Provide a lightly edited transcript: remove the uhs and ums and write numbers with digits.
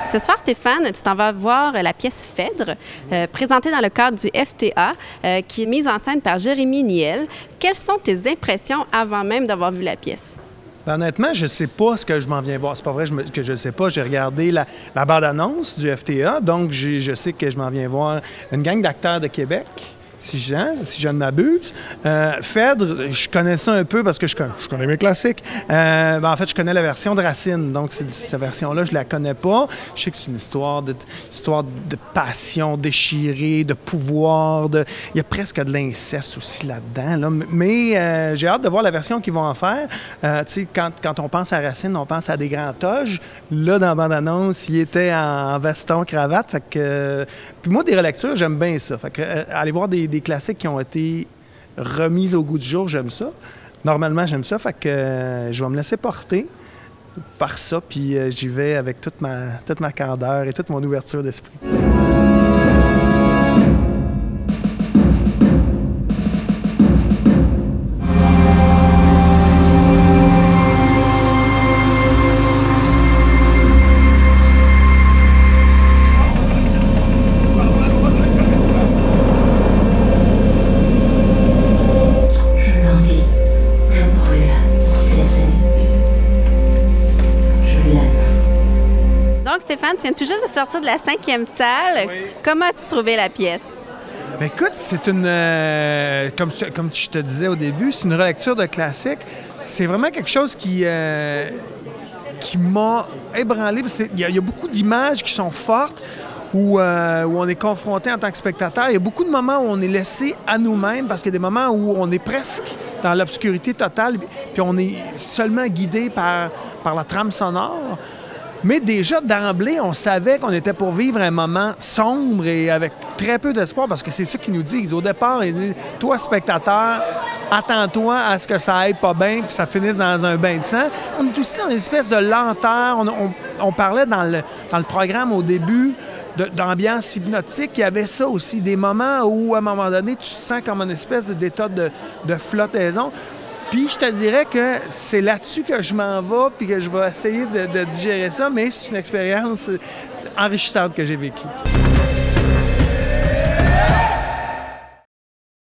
Ce soir, Stéphane, tu t'en vas voir la pièce Phèdre, présentée dans le cadre du FTA, qui est mise en scène par Jérémy Niel. Quelles sont tes impressions avant même d'avoir vu la pièce? Honnêtement, je ne sais pas ce que je m'en viens voir. C'est pas vrai que je ne sais pas. J'ai regardé la bande-annonce du FTA, donc je sais que je m'en viens voir une gang d'acteurs de Québec, si je ne m'abuse. Phèdre, je connais ça un peu parce que je connais mes classiques. En fait, je connais la version de Racine, donc cette version-là, je la connais pas. Je sais que c'est une histoire de passion déchirée, de pouvoir. Il y a presque de l'inceste aussi là-dedans. Là. Mais j'ai hâte de voir la version qu'ils vont en faire. Quand on pense à Racine, on pense à des grands toges. Là, dans la bande-annonce, il était en veston, cravate. Fait que, puis moi, des relectures, j'aime bien ça. Fait que, aller voir des classiques qui ont été remis au goût du jour, j'aime ça. Normalement, j'aime ça, fait que je vais me laisser porter par ça, puis j'y vais avec toute ma candeur et toute mon ouverture d'esprit. Donc, Stéphane, tu viens tout juste de sortir de la 5e salle. Oui. Comment as-tu trouvé la pièce? Bien, écoute, c'est une... comme je te disais au début, c'est une relecture de classique. C'est vraiment quelque chose qui m'a ébranlé. Il y a beaucoup d'images qui sont fortes, où on est confronté en tant que spectateur. Il y a beaucoup de moments où on est laissé à nous-mêmes, parce qu'il y a des moments où on est presque dans l'obscurité totale, puis on est seulement guidé par la trame sonore. Mais déjà, d'emblée, on savait qu'on était pour vivre un moment sombre et avec très peu d'espoir, parce que c'est ça qu'ils nous disent. Au départ, ils disent « Toi, spectateur, attends-toi à ce que ça aille pas bien, que ça finisse dans un bain de sang. » On est aussi dans une espèce de lenteur. On parlait dans le programme au début d'ambiance hypnotique. Il y avait ça aussi, des moments où, à un moment donné, tu te sens comme une espèce d'état de flottaison. Puis je te dirais que c'est là-dessus que je m'en vais, puis que je vais essayer de digérer ça, mais c'est une expérience enrichissante que j'ai vécue.